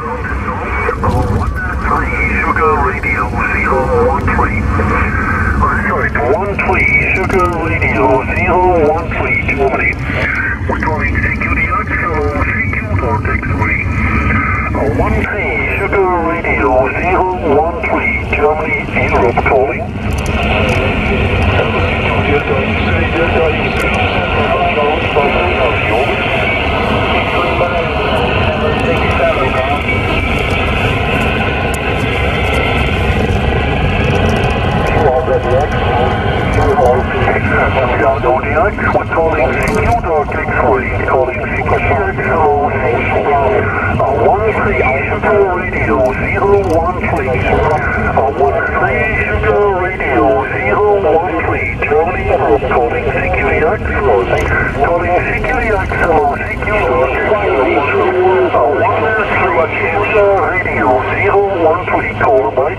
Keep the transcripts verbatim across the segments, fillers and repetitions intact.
Sugar Radio zero one three. Alright, one three Sugar Radio zero one three, Germany. We're calling C Q D X, hello, C Q Nortex three. one three Sugar Radio zero one three, Germany, Europe calling. We're calling C Q Nortex three, calling C Q D X, hello, one three Sugar Radio zero one three. one three Sugar Radio zero one three, Germany, Europe, calling C Q D X, calling C Q D X, hello, C Q Nortex three. one three Sugar Radio zero one three, call by.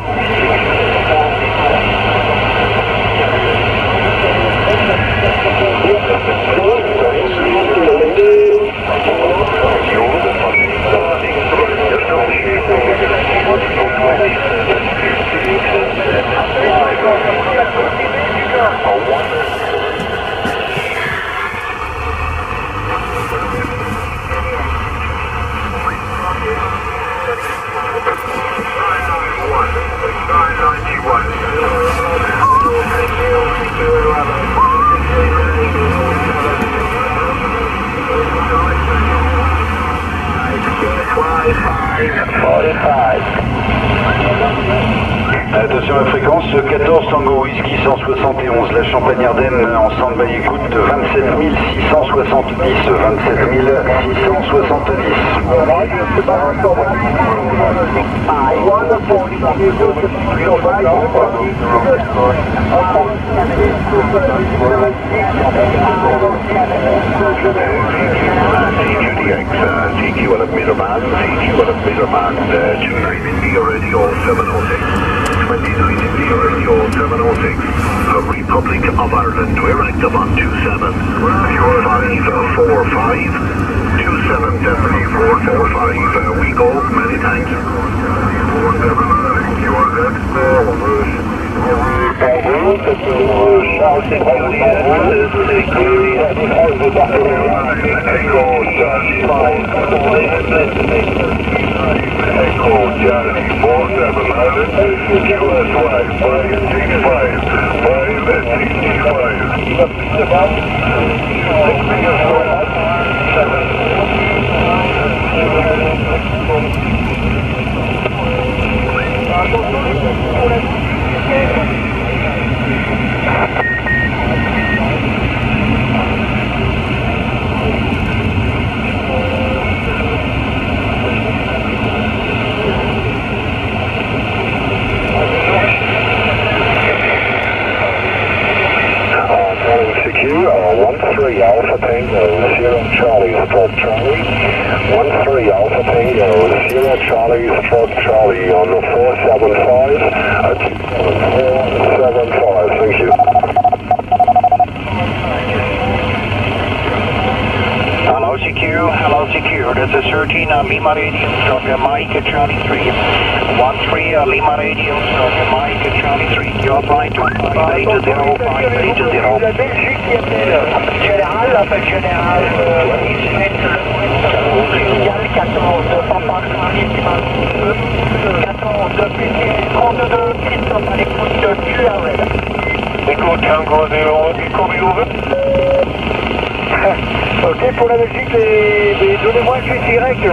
Attention à la fréquence, quatorze Tango Whisky cent soixante et onze, la Champagne Ardenne en stand-by écoute vingt-sept mille six cent soixante-dix, vingt-sept mille six cent soixante-dix. C Q on a meter band, C Q on a meter band, twenty-nine India Radio seven oh six, twenty-nine India Radio seven oh six, Republic of Ireland, we're active on two seven, five four five, two seven definitely four four five, uh, we go many times. one three Alpha Tango, zero Charlie, stroke Charlie. one three Alpha Tango, zero Charlie, stroke Charlie on the four seven five at four seven five, thank you. Hello C Q, hello C Q, this is thirteen uh, Lima Radio, start your mic at Charlie three. one three uh, Lima Radio, start your mic at Charlie three. You're flying to five eight zero, five eight zero. La Belgique qui appelle Général, appel Général, quatre onze deux, Papa, quatre onze deux, trente-deux, Christophe, à l'écoute de Q R L. Écoute, Tango zéro, Echo over. Ok, pour la Belgique, les, les, donnez-moi un suite direct.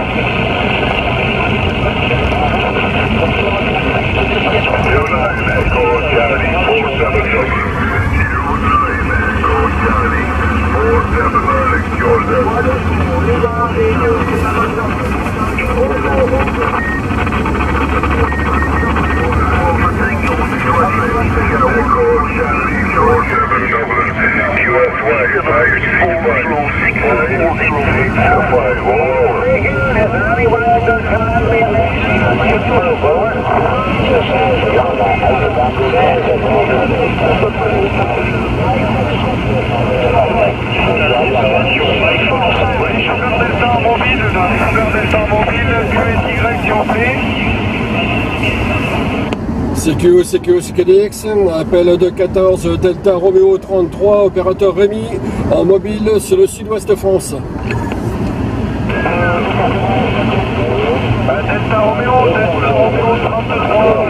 Mobile C Q, C Q, C Q D X, appel de quatorze Delta Romeo trente-trois, opérateur Rémi, en mobile sur le sud-ouest de France. Delta Romeo, Delta Romeo trente-trois.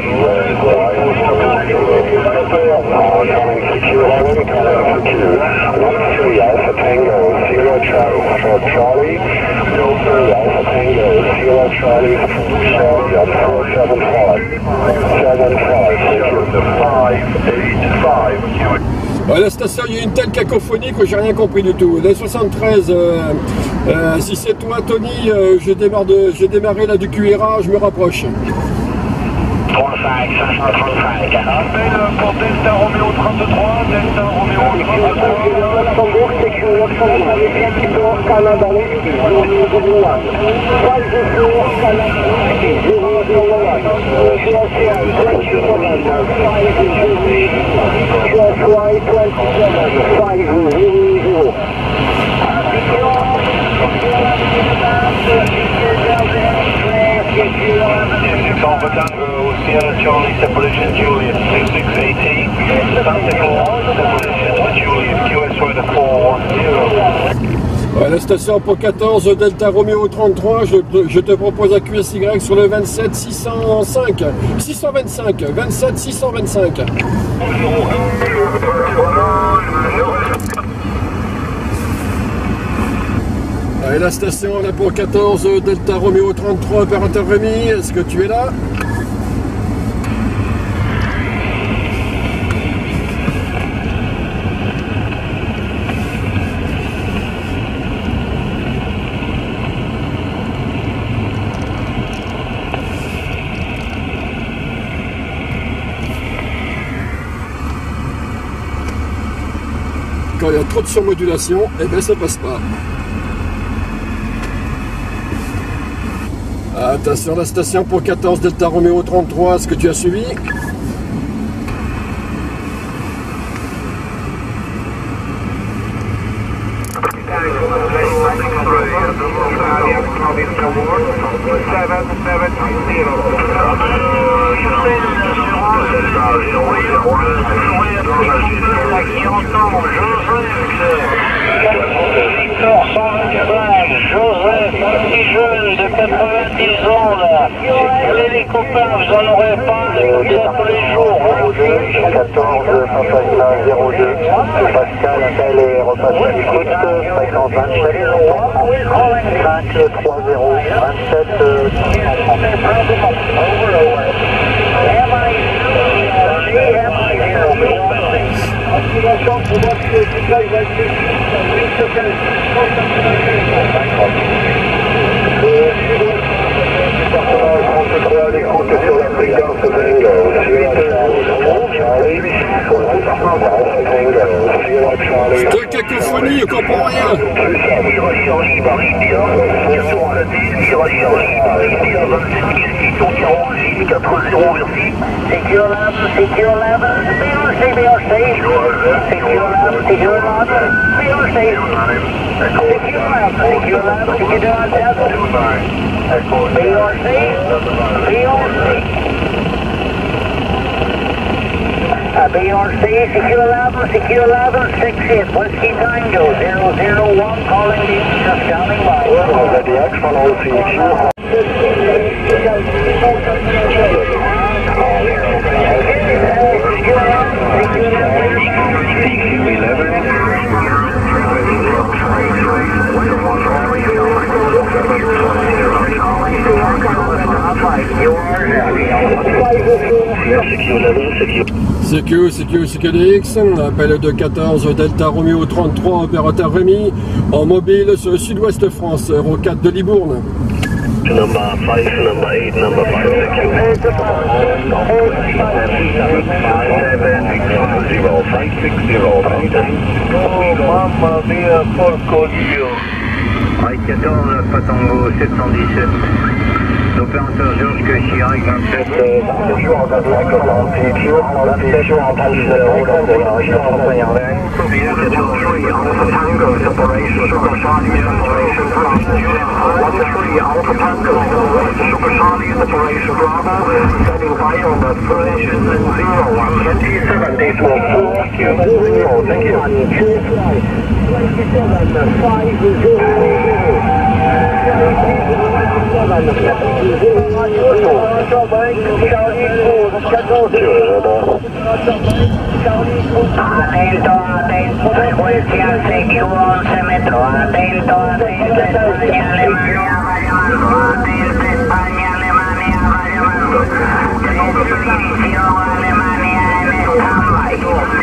Charlie, three Alpha Tango, Sierra Charlie, Charlie, four seven five, seven five, five eight five. À la station, il y a une telle cacophonie que j'ai rien compris du tout. Les soixante-treize, euh, euh, si c'est toi, Tony, euh, j'ai démarré, démarré là du Q R A, je me rapproche. trente-cinq, cinq cent trente-cinq. Appel pour Delta Romeo trente-trois, Delta Romeo trente-trois. Luxembourg, sécurité Luxembourg, Luxembourg, Canada, zéro zéro un. five zero Canada, zero zero one. Q S Y twenty-seven, five zero. Q S Y twenty-seven, five zero. Alpha Tango, Sierra Charlie, separation Juliet, six six one eight, Santa Claus, separation Juliet, Q S Y four one zero. À la station pour quatorze Delta Romeo trente-trois, je, je te propose un Q S Y sur le vingt-sept six cent cinq, six cent vingt-cinq, vingt-sept six cent vingt-cinq. Et la station là pour quatorze Delta Romeo trente-trois, opérateur Rémi, est-ce que tu es là? Quand il y a trop de surmodulation, eh bien ça passe pas. Attention, la station pour quatorze Delta Romeo trente-trois, est-ce que tu as suivi? Victor cent vingt-cinq, Joseph, un petit jeune de quatre-vingt-dix ans là. Appelez les copains, vous en aurez pas, écoutez ça tous les jours. quatorze Papa zéro deux, Pascal appelle et repasse à l'écoute, fréquence vingt-sept, cinq trois zéro, vingt-sept. Sur la fréquence de De cacophonie, on comprend rien. Secure lab, secure lab, B R C, B R C. Secure lab, secure lab, B R C. Secure lab, secure lab, secure lab, B R C, B R C. Uh, B R C, secure lab, secure lab, six eight, Whiskey Tango, zero zero one, calling the just standing by. The X-Fun O C Q. C Q, C Q, C Q D X, appel de quatorze Delta Romeo trente-trois, opérateur Rémi, en mobile sur le sud-ouest de France, zéro quatre de Libourne. Number five, number eight, number five, five six zero. Oh, mamma mia, porco Dio. quatorze Alpha Tango sept cent dix-sept. L'opérateur Georges que Chirac vingt-sept. Toujours en attaque, en P Q, toujours en attaque de la route de la région Champagne-Ardenne. Alpha Tango separation, Sugar Charlie separation, one three Alpha Tango, Sugar Charlie separation, Bravo, setting by on the position zero one twenty-seven decimal four zero, thank you. twenty-seven five zero. Atento, atento, frecuencia C Q once metro, atento, atento, España, Alemania, va llamando, atento, España, Alemania, va llamando, servicio Alemania en stand-by.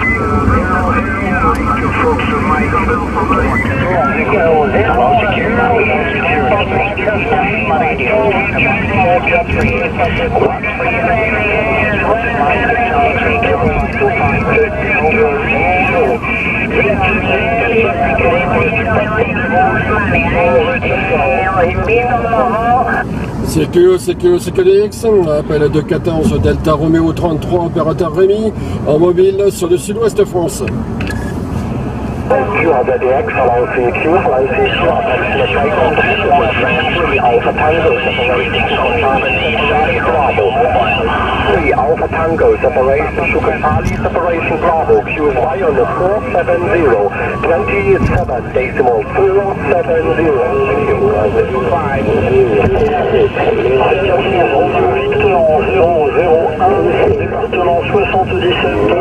C Q, C Q, C Q D X, appel de quatorze Delta Romeo trente-trois, opérateur Rémi, en mobile sur le sud-ouest France. Q R Z X, hello C Q, hello C Q, Alpha Tango separation, three Alpha Tango separation, Sugar Charlie separation, Bravo, Q is Y on the four seven zero, twenty-seven decimal four seven zero, five département soixante-dix-sept.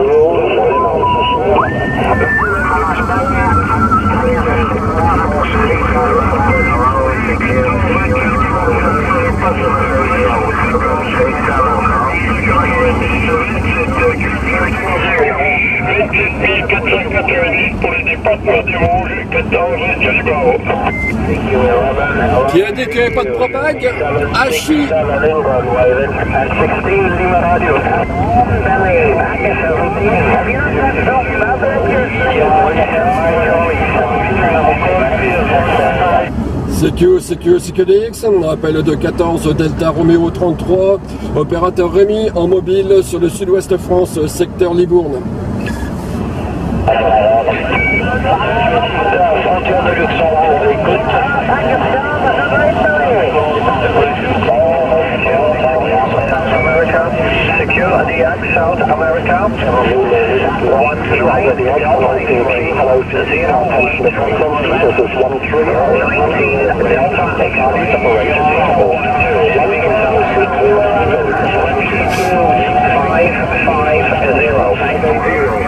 Qui a dit qu'il n'y avait pas de propague? Hachi. C Q, C Q, C Q D X, appel de quatorze Delta Romeo trente-trois, opérateur Rémi en mobile sur le sud-ouest France, secteur Libourne. Frontière de Luxembourg, écoute. Secure D X, South America. one three, hello to zero, attention to frequency, this is one three, nineteen, Delta X, separation, five five zero, zero.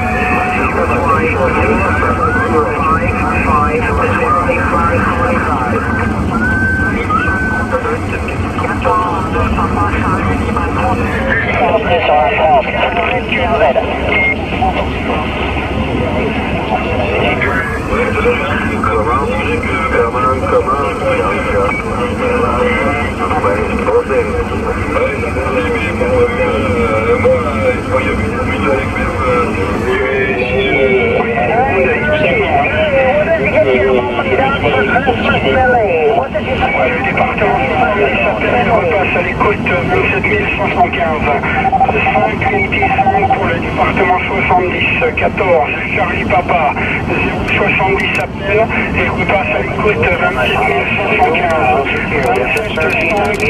Le département repasse à l'écoute vingt-sept mille cent soixante-quinze. cinq unité cinq pour le département soixante-dix. quatorze Charlie Papa zéro soixante-dix appel et repasse à l'écoute vingt-sept mille cent soixante-quinze. vingt-sept cinq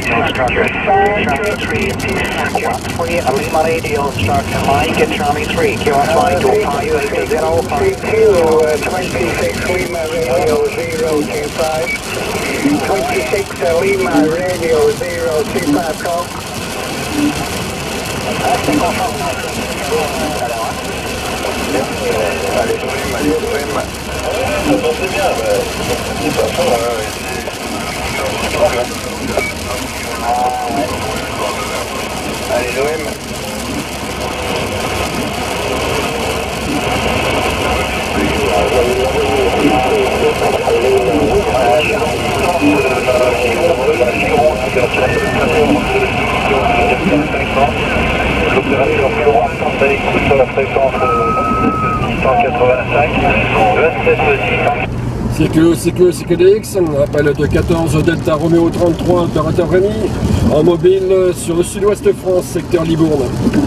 Lima Radio instruction Mike Charlie three Q S Y two five eight zero five twenty-six Lima Radio zero two five. twenty-six Lima Radio zero two five, call. Allez, l'O M. L'opérateur Bureau attend à l'écoute sur la fréquence six cent quatre-vingt-cinq, vingt-sept six cents. C'est que, c'est que, c'est que D X, appel de quatorze Delta Romeo trente-trois, opérateur Rémi, en mobile sur le sud-ouest de France, secteur Libourne.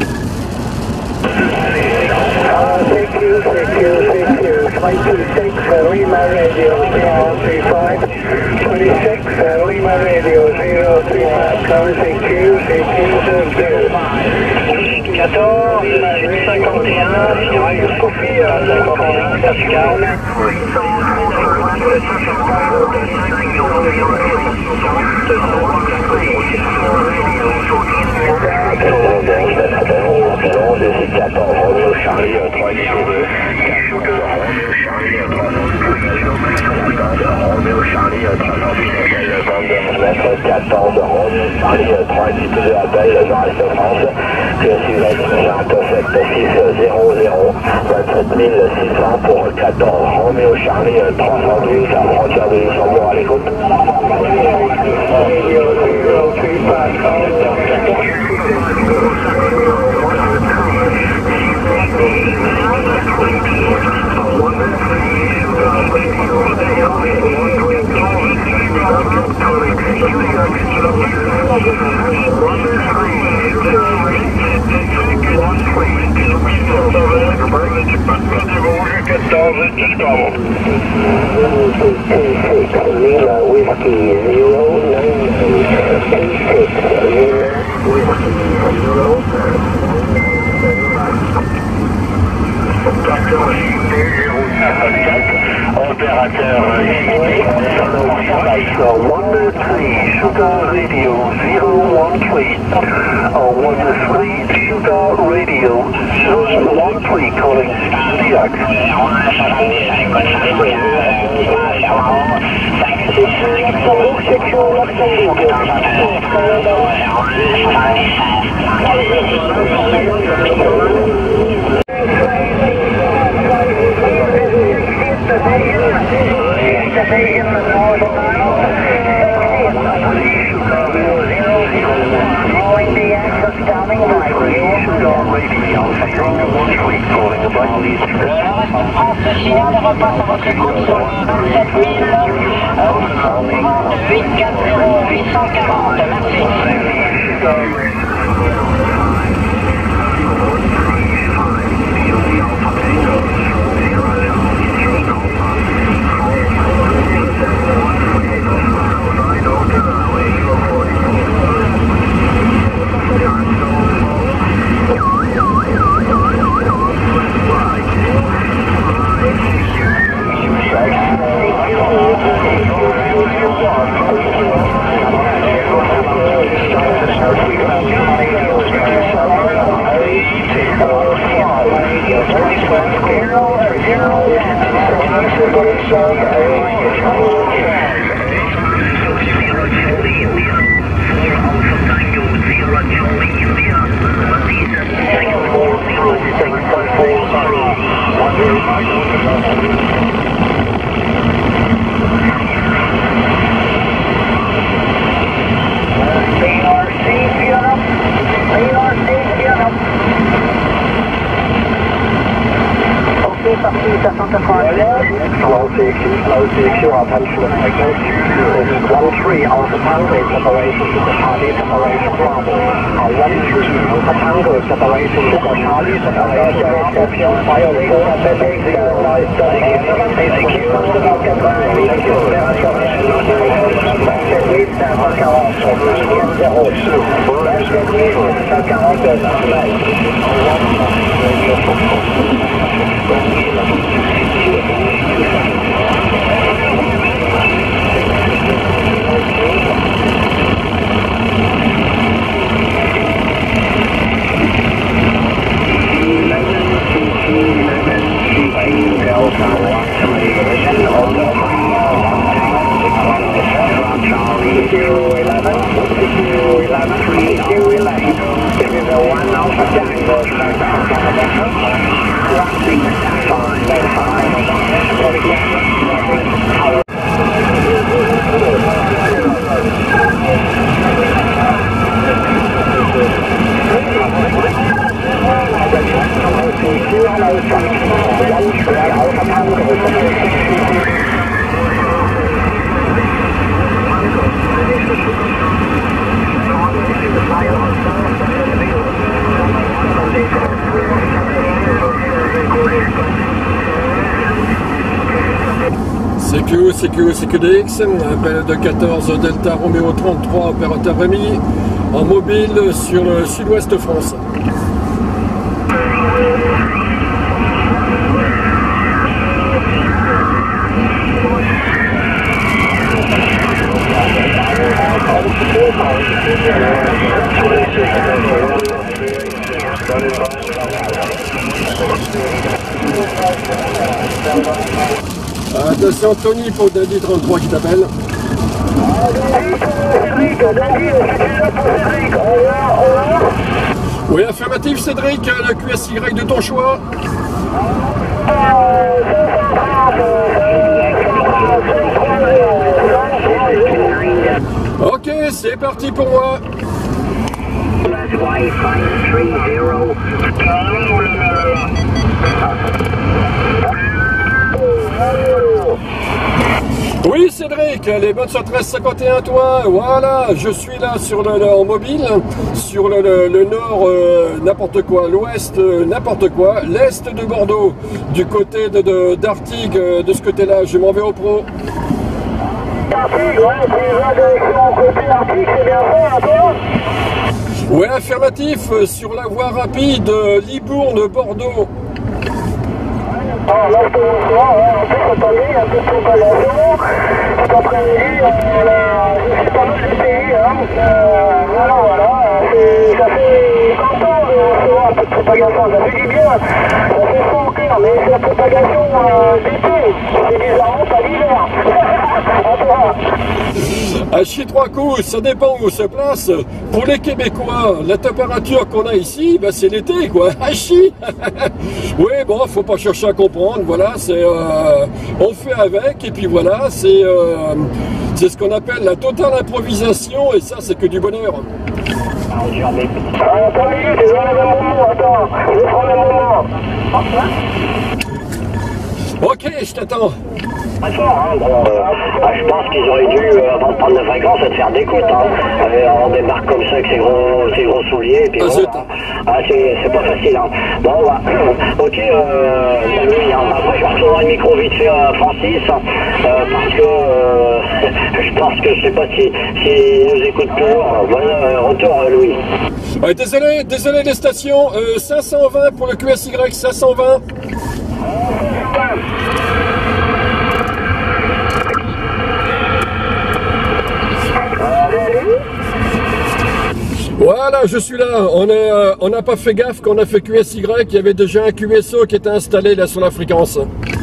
C Q, C Q, C Q, twenty-six, Lima Radio, zero three five, twenty-six, Lima Radio, zero three five, current C Q, C Q, zero five. quatorze, cinquante et un, Cyril Sophie, cinquante et un, Pascal. quatorze, Romeo Charlie, trois Romeo Charlie, quatorze, Romeo Charlie, trois deux appel, Nord-Est France, que suivait Jacques six zéro zéro, vingt-sept mille six cents pour quatorze, Romeo Charlie, trois cent douze, à frontière de Luxembourg à l'écoute. Opérateur one three Sugar Radio zero one three, one three Sugar Radio zero one three calling Diac. Signal repasse à votre écoute sur le vingt-sept mille, huit quatre zéro huit cent quarante, merci. Slow C Q, slow C Q, attention to signals. This is one three Alpha Tango separation to Charlie separation Bravo. one three Alpha Tango separation to Charlie separation Bravo. Fire four seven zero nine seven C Q, C Q C Q D X, appel de quatorze Delta Romeo trente-trois, opérateur Rémi, en mobile sur le sud-ouest France. Attention Tony pour Dandy trente-trois qui t'appelle. Oui, affirmatif Cédric, le Q S Y de ton choix. Ok, c'est parti pour moi. Oui Cédric, les bonnes sur treize cinquante et un toi, voilà, je suis là sur le, le en mobile, sur le, le, le nord euh, n'importe quoi, l'ouest euh, n'importe quoi, l'est de Bordeaux, du côté de, de d'Artigues, euh, de ce côté-là, je m'en vais au pro. Ouais, affirmatif, euh, sur la voie rapide euh, Libourne-Bordeaux. Alors là, je te vois, en plus, cette année, un peu de propagation. Cet après-midi, je suis pas mal essayé, hein. Euh, voilà, voilà. Ça fait content de recevoir un peu de propagation. Ça fait du bien. Ça fait chaud au cœur, mais c'est la propagation euh, d'été. C'est bizarrement pas l'hiver. À toi. À chier trois coups, ça dépend où on se place. Pour les Québécois, la température qu'on a ici, ben c'est l'été, quoi. À chier. Oui, bon, faut pas chercher à comprendre. Voilà, c'est, euh, on fait avec, et puis voilà, c'est, euh, c'est ce qu'on appelle la totale improvisation, et ça, c'est que du bonheur. Attends, minutes, je vais enlever mon mot, attends, je vais prendre le moment. Ok, je t'attends. Très fort, hein, bon, euh, ah, je pense qu'ils auraient dû, euh, avant de prendre la fréquence, se faire des côtes, hein. Euh, on démarque comme ça avec ses gros, ses gros souliers, et puis ah, bon, hein. Ah, c'est, c'est pas facile, hein. Bon, bah, ok, euh, oui, hein. Après, je retournerai le micro vite fait à Francis, euh, parce que, euh, je pense que je sais pas si, si nous écoute toujours. Voilà, euh, retour, euh, Louis. Ouais, désolé, désolé les stations, euh, cinq cent vingt pour le Q S Y, cinq cent vingt. Voilà, je suis là. On est, euh, on n'a pas fait gaffe qu'on a fait Q S Y. Il y avait déjà un Q S O qui était installé là sur la fréquence.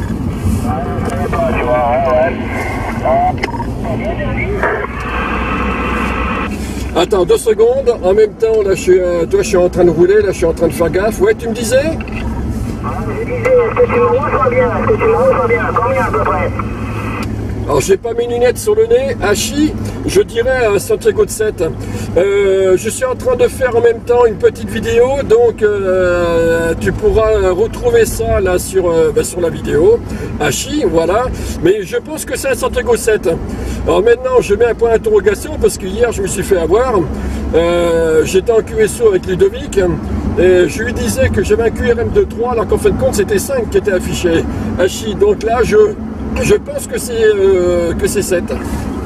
Attends deux secondes. En même temps, là, je suis, euh, toi, je suis en train de rouler. Là, je suis en train de faire gaffe. Ouais, tu me disais? Je disais, est-ce que tu me reçois bien? Est-ce que tu me reçois bien? Combien à peu près? Alors j'ai pas mes lunettes sur le nez, Hachi, je dirais à Santiago de sept. Euh, je suis en train de faire en même temps une petite vidéo, donc euh, tu pourras retrouver ça là sur, euh, bah, sur la vidéo. Hachi, voilà. Mais je pense que c'est à Santiago sept. Alors maintenant je mets un point d'interrogation parce que hier je me suis fait avoir. Euh, J'étais en Q S O avec Ludovic et je lui disais que j'avais un Q R M de trois alors qu'en fin de compte c'était cinq qui étaient affichés. Hachi, donc là je... Je pense que c'est euh, que c'est sept.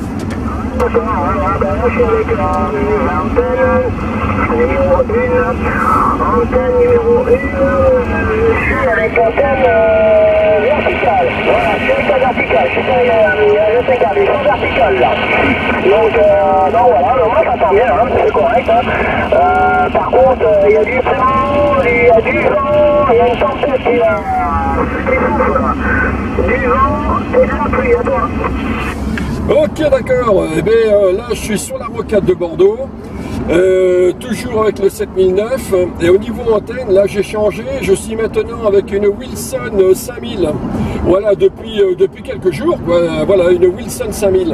Antenne numéro un, je suis avec l'antenne euh, verticale. Voilà, je suis pas verticale, je suis pas euh, verticale, je suis verticale là. Donc, euh, non, voilà, non, moi ça sent bien, hein, c'est correct. Hein. Euh, par contre, il euh, y a du vent, il y a du vent, il y a une tempête qui va. C'est fou, là. Du vent et de la pluie, à toi. Ok, d'accord. Eh bien, euh, là, je suis sur la rocade de Bordeaux, euh, toujours avec le sept mille neuf. Et au niveau antenne, là, j'ai changé. Je suis maintenant avec une Wilson cinq mille. Voilà, depuis, euh, depuis quelques jours. Quoi. Voilà, une Wilson cinq mille.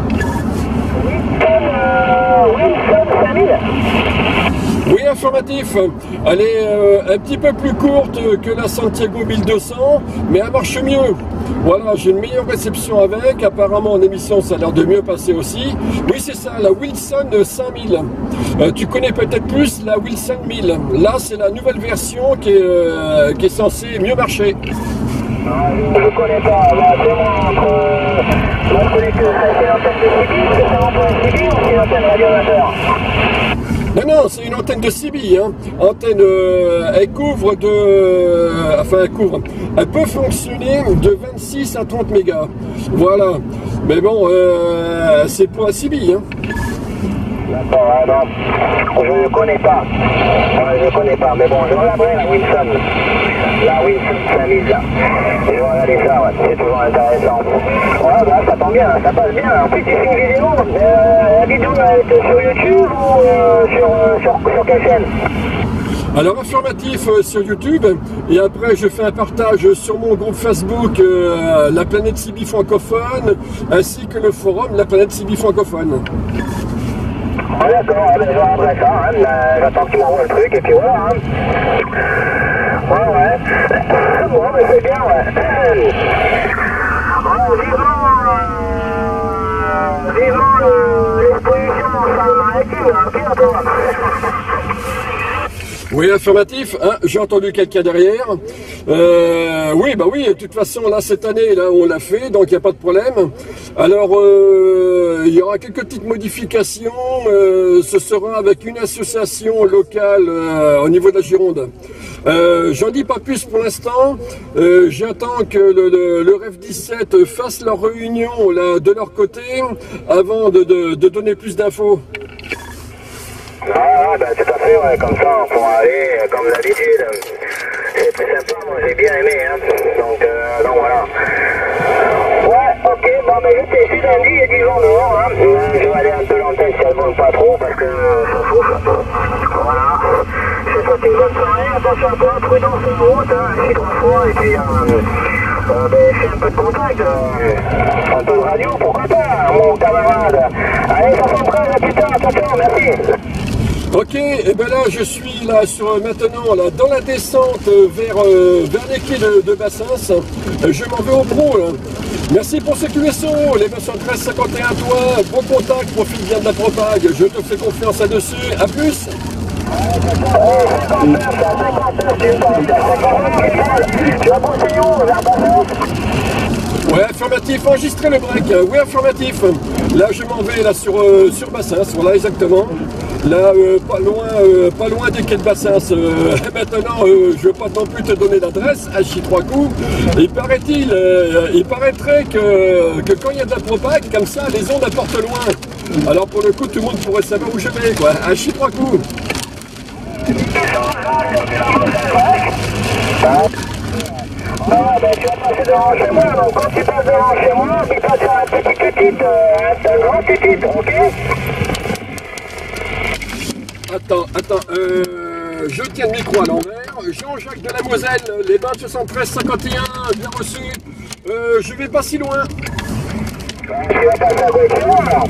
Euh, Wilson cinq mille. Oui, informatif. Elle est euh, un petit peu plus courte que la Santiago mille deux cents, mais elle marche mieux. Voilà, j'ai une meilleure réception avec. Apparemment, en émission, ça a l'air de mieux passer aussi. Oui, c'est ça, la Wilson cinq mille. Euh, tu connais peut-être plus la Wilson mille. Là, c'est la nouvelle version qui est, euh, qui est censée mieux marcher. Je connais pas, là, c'est moi entre... Moi, je connais que ça, c'est l'antenne de C B, c'est ça l'antenne de C B ou c'est l'antenne radioamateur? Non, non, c'est une antenne de C B, hein. Antenne, euh, elle couvre de... Euh, enfin, elle couvre. Elle peut fonctionner de vingt-six à trente mégas. Voilà. Mais bon, euh, c'est pour un C B, hein. D'accord, ah non, je ne connais pas. Ouais, je ne connais pas, mais bon, je regarderai la Wilson. La Wilson cinq mille, là. Et je vais regarder ça, ouais, c'est toujours intéressant. Ouais, bah, ça tombe bien, ça passe bien. En plus, tu fais une vidéo. Euh, la vidéo, elle est sur YouTube ou euh, sur, euh, sur, sur quelle chaîne? Alors, informatif euh, sur YouTube, et après je fais un partage sur mon groupe Facebook, euh, La Planète C B francophone, ainsi que le forum La Planète C B francophone. Ah d'accord, ah ben, je regarderai ça, hein. Ben, j'attends qu'il m'envoie le truc et puis voilà. Hein. Ouais, ouais. Bon, mais c'est bien, ouais. Ouais, vivement, euh, vivement l'exposition Seine-Maritime, hein, bientôt. Oui, affirmatif, hein, j'ai entendu quelqu'un derrière. Euh, oui, bah oui, de toute façon, là, cette année, là, on l'a fait, donc il n'y a pas de problème. Alors, euh, il y aura quelques petites modifications. Euh, ce sera avec une association locale euh, au niveau de la Gironde. Euh, J'en dis pas plus pour l'instant. Euh, J'attends que le, le, le Rêve dix-sept fasse leur réunion là, de leur côté avant de, de, de donner plus d'infos. Ah, ben tout à fait, ouais, comme ça on pourra aller euh, comme d'habitude. C'est très sympa, moi j'ai bien aimé, hein. Donc, euh, donc voilà. Ouais, ok, bon, mais je sais, c'est lundi, il y a du vent dehors, hein. Je vais aller un peu l'antenne si elle vole pas trop, parce que ça souffle. Voilà. Je te souhaite une bonne soirée, attention à toi, prudence sur la route, hein, ici trois fois, et puis, euh, euh, ben, fais un peu de contact, euh, un peu de radio, pourquoi pas, mon camarade. Allez, soixante-treize, à plus tard, attention, merci. Ok, et ben là je suis là sur maintenant là dans la descente vers, euh, vers les quais de, de Bassins. Je m'en vais au pro là. Merci pour ce Q S O, les soixante-treize cinquante et un toi, bon contact, profite bien de la propague, je te fais confiance là-dessus, à plus. Ouais, affirmatif, enregistrez le break. Oui, affirmatif. Là, je m'en vais là sur, euh, sur Bassins, voilà exactement. Là, euh, pas loin, euh, pas loin des quais de Bassins. Euh, maintenant, euh, je ne veux pas non plus te donner l'adresse, à chi trois coups. Il paraît-il, euh, il paraîtrait que, que quand il y a de la propague, comme ça, les ondes apportent loin. Alors pour le coup, tout le monde pourrait savoir où je vais, quoi. À chi trois coups. Ah, ben tu vas passer devant chez moi, donc quand tu passes devant chez moi, tu passes sur un petit tutite, euh, un grand tutite, ok? Attends, attends, euh, je tiens le micro à l'envers. Jean-Jacques de la Moselle, les bains soixante-treize cinquante et un, bien reçu. Euh, je vais pas si loin. Tu vas passer à côté de moi, alors?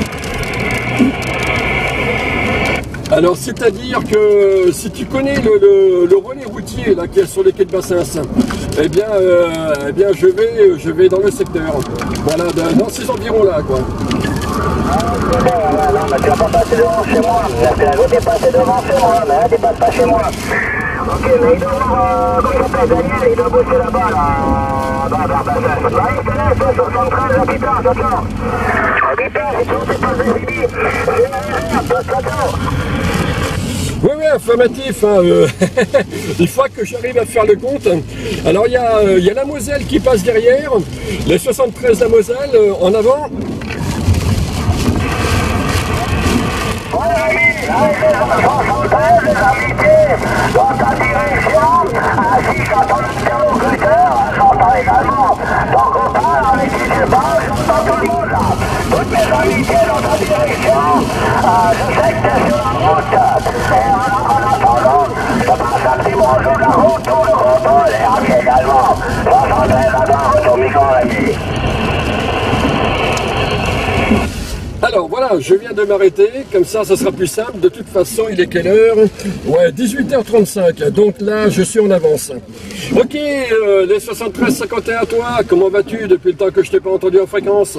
Alors, c'est-à-dire que si tu connais le, le, le relais routier là qui est sur les quais de Bassins, eh bien, euh, eh bien je vais, je vais dans le secteur. Voilà, dans ces environs-là, quoi. Ah, c'est bon, ouais, non, mais tu vas pas passer devant chez moi. Tu es passé devant chez moi, mais là, tu passes pas chez moi. Ok, mais il doit avoir, euh, comment il s'appelle, Daniel, il doit bosser là-bas, là, là, vers Bassins. Bah, il te laisse, toi, soixante-treize, là, putain, attention. Ah, putain, c'est toujours tes passes de C B. J'ai une attention. Oui, oui, affirmatif. Hein, euh, il faut que j'arrive à faire le compte. Alors, il y, euh, y a la Moselle qui passe derrière, les soixante-treize la Moselle euh, en avant. Mon ami, les soixante-treize, les amitiés, dans ta direction, ainsi qu'à ton interlocuteur, j'entends également ton copain avec qui tu parles, j'entends tout le monde là. Toutes mes amitiés dans ta direction, euh, je sais que t'es sur la route. Et en attendant, je passe un petit bonjour de la route, tout le contrôle et à pied également. soixante-treize à droite au micro-régie. Alors voilà, je viens de m'arrêter, comme ça, ça sera plus simple. De toute façon, il est quelle heure? Ouais, dix-huit heures trente-cinq, donc là, je suis en avance. Ok, euh, les soixante-treize cinquante et un, toi, comment vas-tu depuis le temps que je t'ai pas entendu en fréquence?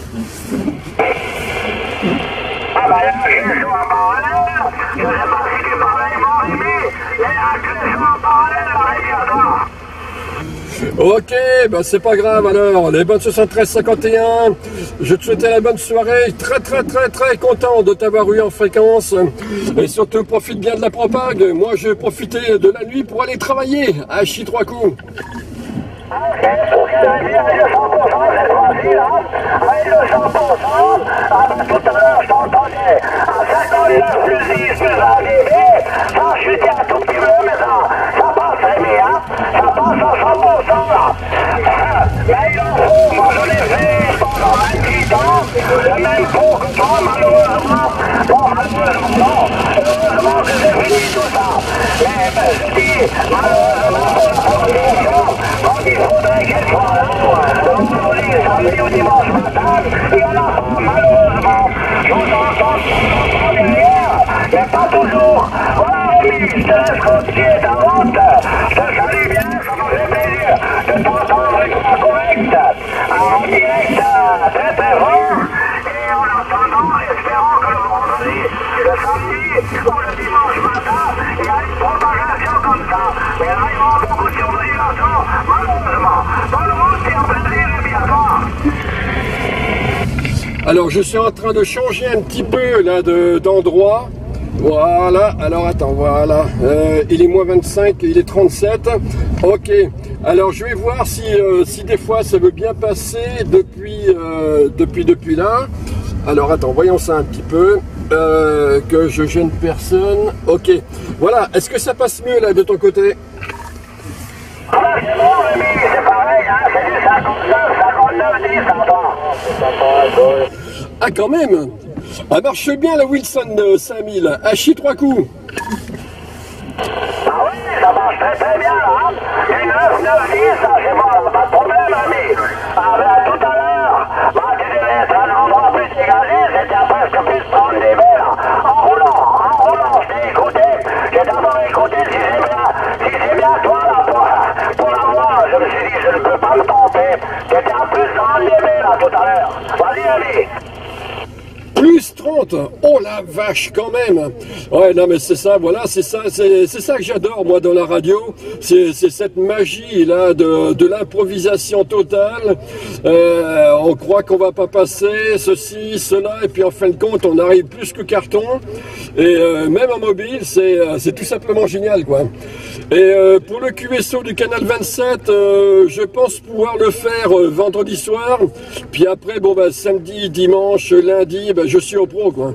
Ah bah là, je suis en parallèle, je sais pas si tu parlais mon Rémi, mais là, je suis en parallèle, la Rémi, Ok, ben c'est pas grave alors. Les bonnes soixante-treize cinquante et un. Je te souhaite la bonne soirée. Très très très très content de t'avoir eu en fréquence. Et surtout profite bien de la propague. Moi je vais profiter de la nuit pour aller travailler à H I trois coups. Ok, ok, allez, allez, le cent pour cent cette fois-ci, là. Allez, le cent pour cent. Ah ben tout à l'heure, je t'entendais à cinquante-neuf plus dix plus un dB. Ça a chuté un tout petit peu, mais ça, ça passe, Rémi, hein. Ça passe à cent pour cent, là. Mais il en faut, moi je l'ai fait pendant vingt-huit ans. Le même pot que toi, malheureusement. Bon, malheureusement, heureusement que j'ai fini tout ça. Mais, mais je dis, malheureusement pour la production, quand il faudrait qu'elle soit là, on les samedi ou dimanche matin, il y en a pas, malheureusement. Je vous entends, entends derrière, mais pas toujours. Voilà, Rémi, je te laisse continuer ta route. Je te salue bien, ça m'a fait plaisir de t'entendre une fois correct. En direct, très très fort. Et en attendant, espérant que le vendredi, le samedi ou le dimanche matin, il y a une propagation comme ça. Mais là, il y aura beaucoup de surveillance, malheureusement. Bonne route et un plaisir et bien toi. Alors je suis en train de changer un petit peu là d'endroit. Voilà, alors attends, voilà. Euh, il est moins vingt-cinq, il est trente-sept. Ok, alors je vais voir si, euh, si des fois ça veut bien passer depuis, euh, depuis, depuis là. Alors attends, voyons ça un petit peu. Euh, que je gêne personne. Ok, voilà. Est-ce que ça passe mieux là de ton côté? Ah ben c'est bon, Rémi, c'est pareil, hein, c'est du cinquante-neuf, cinquante-neuf, dix, hein, Ah quand même. Elle marche bien la Wilson euh, cinq mille, H I trois coups. Ah oui, ça marche très très bien là. Les neuf, neuf, dix, ça c'est bon, pas de problème, ami. Ah ben tout à l'heure, bah tu devais être à un endroit plus dégagé, c'était à presque plus de trente dB là. En roulant, en roulant, je t'ai écouté. J'ai d'abord écouté si c'est bien, si c'est bien toi là pour, pour la voix. Je me suis dit, je ne peux pas me tromper. C'était à plus de trente dB là tout à l'heure. Vas-y, ami. Plus trente, oh la vache quand même. Ouais non mais c'est ça, voilà, c'est ça, c'est ça que j'adore moi dans la radio, c'est cette magie là de, de l'improvisation totale. Euh, on croit qu'on va pas passer ceci, cela, et puis en fin de compte on arrive plus que carton. Et euh, même en mobile, c'est tout simplement génial quoi. Et euh, pour le Q S O du canal vingt-sept, euh, je pense pouvoir le faire euh, vendredi soir. Puis après, bon bah samedi, dimanche, lundi, bah, je suis au pro quoi.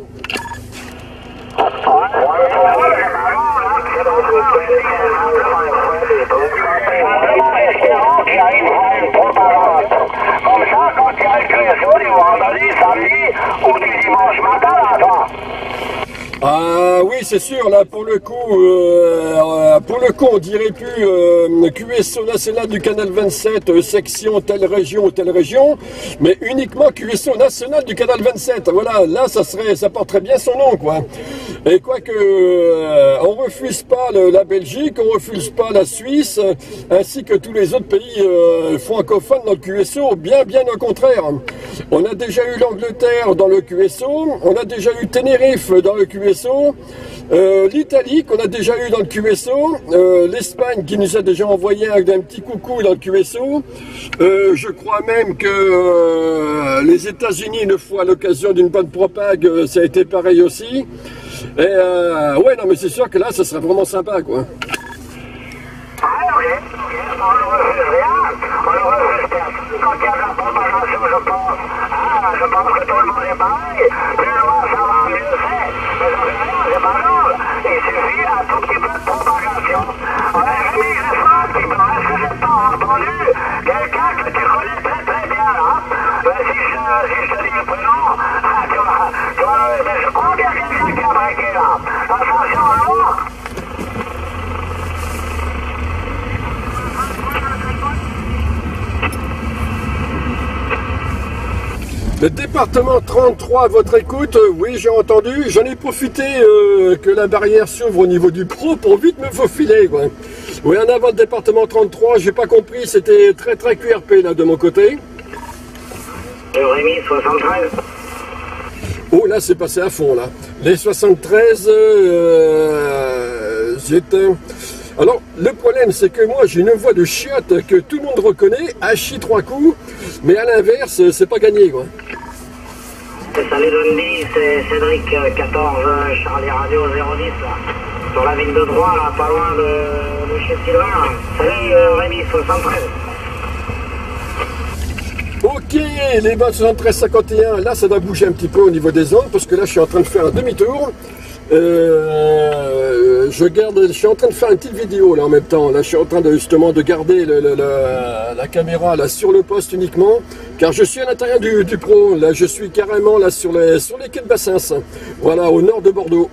Espérant qu'il arrive à une propagande. Comme ça, quand il y a le Q S O du vendredi, samedi ou du dimanche matin, là, toi. Ah oui, c'est sûr, là pour le coup, euh, pour le coup on dirait plus euh, Q S O national du canal vingt-sept, euh, section telle région ou telle région, mais uniquement Q S O national du canal vingt-sept. Voilà, là ça serait, ça porterait bien son nom quoi. Et quoique euh, on refuse pas le, la Belgique, on refuse pas la Suisse, ainsi que tous les autres pays euh, francophones dans le Q S O, bien bien au contraire. On a déjà eu l'Angleterre dans le Q S O, on a déjà eu Tenerife dans le Q S O, euh, l'Italie qu'on a déjà eu dans le Q S O, euh, l'Espagne qui nous a déjà envoyé un, un petit coucou dans le Q S O, euh, je crois même que euh, les États-Unis, une fois à l'occasion d'une bonne propague, ça a été pareil aussi. Et euh, ouais, non mais c'est sûr que là, ça serait vraiment sympa quoi. Ah oui, on ne refuse rien, on ne refuse pas. Quand il y a de la propagation, je pense, ah, je pense que tout le monde est pareil. Plus loin ça va, mieux c'est. Mais j'en sais rien, c'est pas grave. Il suffit un tout petit peu de propagation. Ouais, Rémi, reste là un petit peu. Est-ce que j'ai pas entendu quelqu'un que tu connais très très bien là? Mais si je, si je te dis le prénom, ah, tu vas, tu vas le... Mais je crois qu'il y a quelqu'un qui a braqué là. Attention à moi. Le département trente-trois à votre écoute, euh, oui j'ai entendu, j'en ai profité euh, que la barrière s'ouvre au niveau du pro pour vite me faufiler quoi. Oui en avant le département trente-trois, j'ai pas compris, c'était très très Q R P là de mon côté. Et Rémi, soixante-treize. Oh là c'est passé à fond là. Les soixante-treize, euh, j'étais... Alors, le problème, c'est que moi, j'ai une voix de chiotte que tout le monde reconnaît, Hachi trois coups, mais à l'inverse, c'est pas gagné, quoi. Salut Dundee, c'est Cédric, quatorze, Charlie Radio zéro dix, là. Sur la ligne de droit, là, pas loin de, de chez Sylvain. Salut euh, Rémi, soixante-treize. Ok, les vingt soixante-treize cinquante et un, là, ça doit bouger un petit peu au niveau des ondes, parce que là, je suis en train de faire un demi-tour. Euh, je garde, je suis en train de faire une petite vidéo là en même temps. Là, je suis en train de justement de garder le, le, le, la caméra là sur le poste uniquement, car je suis à l'intérieur du, du pro. Là, je suis carrément là sur les sur les quais de Bassins. Voilà, au nord de Bordeaux.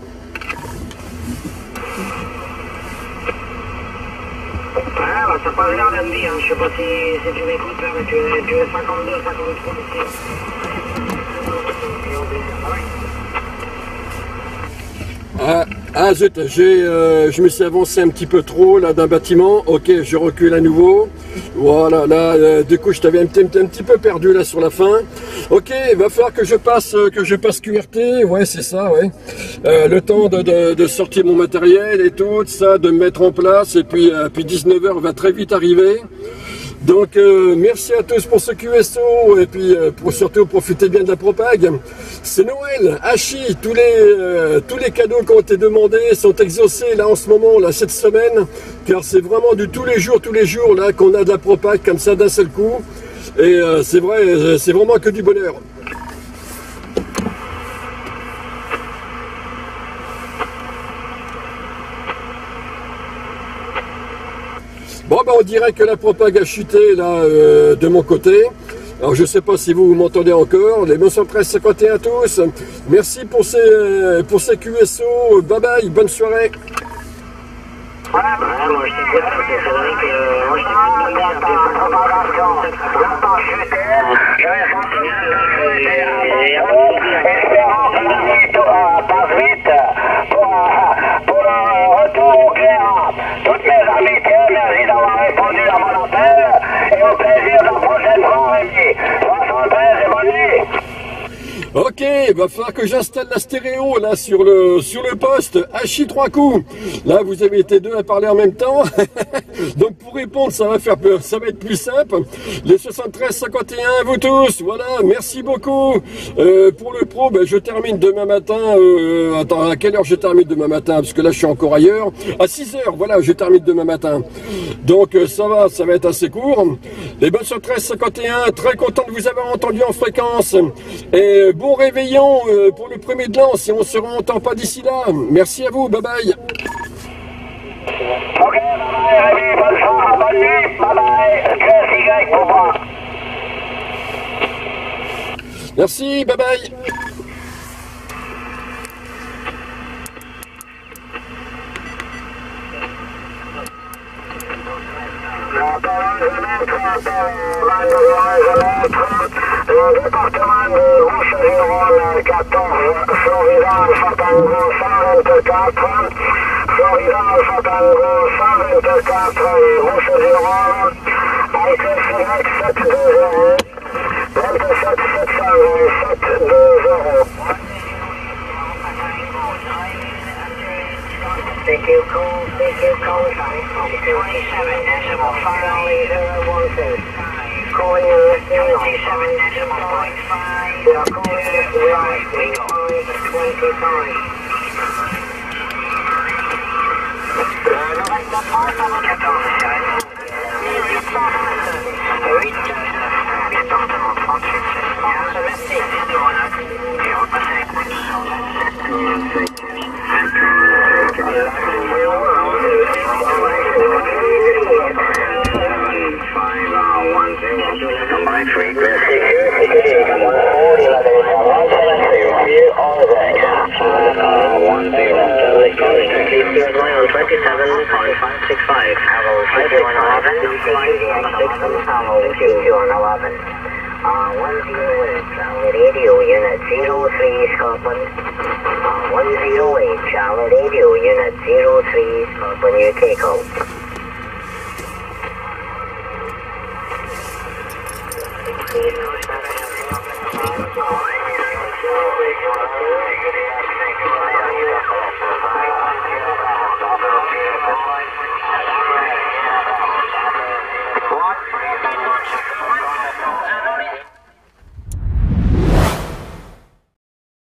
Ah, bah, ça passe bien Dundee, hein. Je sais pas si, si tu m'écoutes là, mais tu es, tu es cinquante-deux, cinquante-trois ici. Ah, ah zut, j'ai, euh, je me suis avancé un petit peu trop là d'un bâtiment. Ok, je recule à nouveau. Voilà, là, euh, du coup, je t'avais un petit, un petit peu perdu là sur la fin. Ok, il va falloir que je passe, euh, que je passe Q R T. Ouais, c'est ça, ouais. Euh, le temps de, de, de sortir mon matériel et tout ça, de me mettre en place. Et puis, euh, puis dix-neuf heures va très vite arriver. Donc euh, merci à tous pour ce Q S O et puis euh, pour surtout profiter bien de la propague. C'est Noël, Hachi, tous les euh, tous les cadeaux qui ont été demandés sont exaucés là en ce moment, là cette semaine, car c'est vraiment du tous les jours, tous les jours là qu'on a de la propague comme ça d'un seul coup. Et euh, c'est vrai, c'est vraiment que du bonheur. Bon, ben, on dirait que la propague a chuté là euh, de mon côté. Alors je ne sais pas si vous m'entendez encore. Les neuf cent treize cinquante et un tous. Merci pour ces, euh, pour ces Q S O. Bye bye, bonne soirée. Ouais, moi je t'écoute, c'est Cédric, euh, moi je t'écoute, il y a ta propagation, la part chutée, j'avais senti et espérant que la nuit passe vite pour, pour le retour au clair. Toutes mes amitiés, merci d'avoir répondu à mon appel et au plaisir de la prochaine fois, Rémi. soixante-treize et bonne nuit. Ok, il va falloir que j'installe la stéréo là sur le sur le poste. Hachi trois coups. Là, vous avez été deux à parler en même temps. Donc pour répondre, ça va faire ça va être plus simple. Les soixante-treize cinquante et un, vous tous. Voilà, merci beaucoup. Euh, pour le pro, ben, je termine demain matin. Euh, attends, à quelle heure je termine demain matin? Parce que là, je suis encore ailleurs. À six heures, voilà, je termine demain matin. Donc euh, ça va, ça va être assez court. Les bonnes soixante-treize cinquante et un, très content de vous avoir entendu en fréquence. Et bon réveillon euh, pour le premier de l'an si on ne se entend pas d'ici là. Merci à vous, bye bye. Ok, bye bye Rémi, bonne soirée, bonne nuit, bye bye, Q S Y pour moi. Merci, bye bye. Le département de Roussillon, quatorze, Florida, Alpha Tango, cent vingt-quatre, Florida, Alpha Tango, cent vingt-quatre, Roussillon, I T C X sept deux zéro, vingt-sept sept cent sept deux zéro. C Q call, C Q call, twenty-seven decimal five zero one two. Calling you twenty-seven decimal point five. We are calling you right five twenty-five. November five, quatorze, département trente-huit, merci. Et repassez. Combined frequency one zero. twenty-seven point five six five. Five one eleven. eleven. One zero eight. Charlie Radio Unit zero three Scotland. One zero eight. Charlie Radio Unit zero three Scotland. You take off. Please push that